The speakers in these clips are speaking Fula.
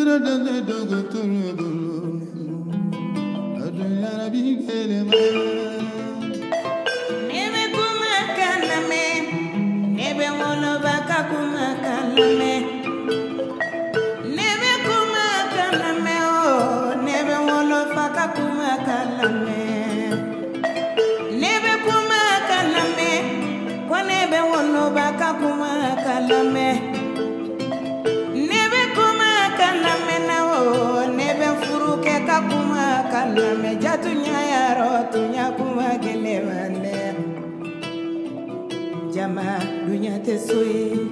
Jama dunya te soye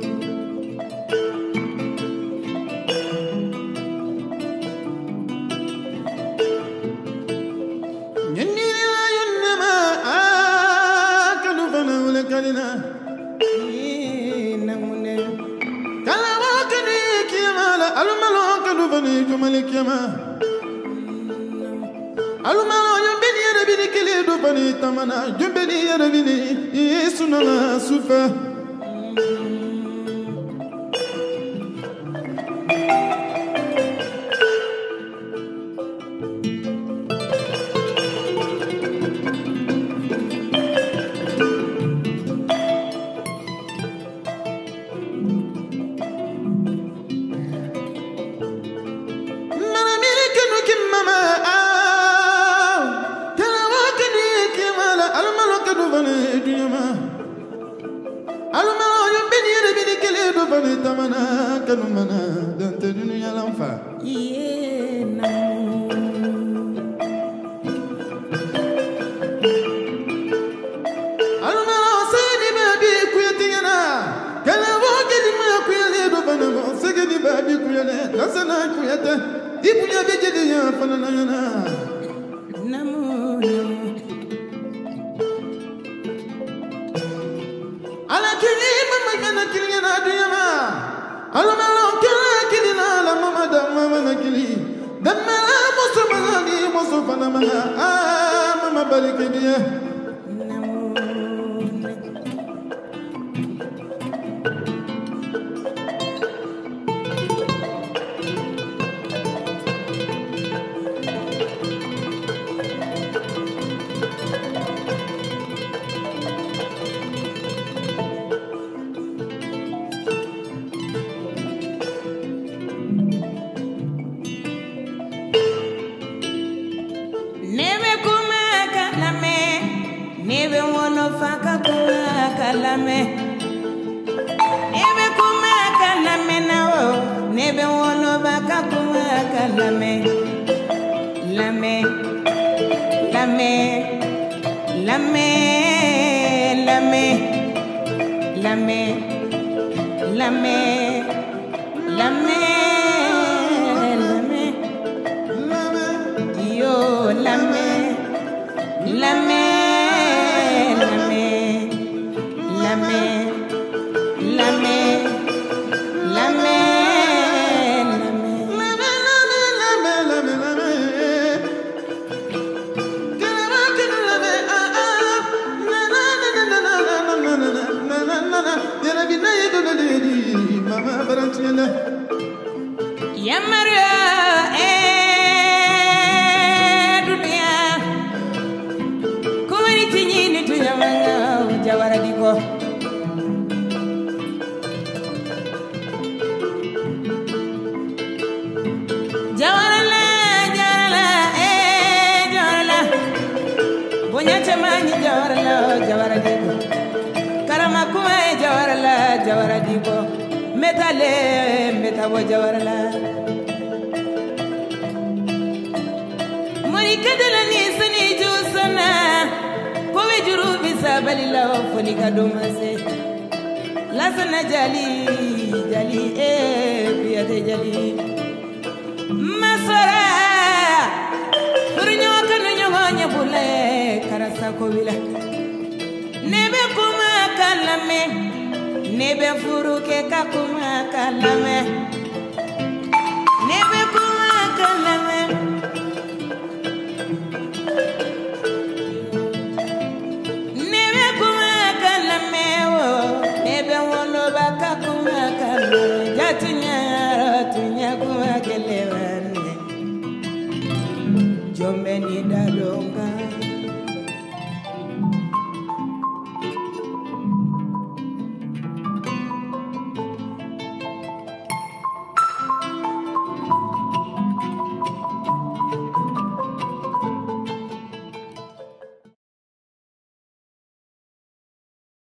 tamana jumbeni yarabini sunana sufa tamana kanumana dante dunya lamfa ye namu alma sani babi kuyatina kala wogedi ma kuyale do bana segedi babi kuyale nasana kuyata ibunya bejedi ya fanana namu ala kini mama kana kilina dunya almalo kilina la mama damma nakili damma musumani musufana mama barikediya kalame ebe kuma kalame nawo nebe wono baka kuma kalame lame lame lame lame lame lame lame lame yo lame lame Yamaria dunia kumari tinyini tuyamanga jawara diko jawara la bonya chamani jawara diko karama kuma jawara diko metale metabo jawara la kadalani sani jusana kowe juru bisa balila foni kadomase lasana jali biyate jali masara furnyo kanu nyonya bule karasa ko wila nebe kuma kalame nebe furuke kakuma kalame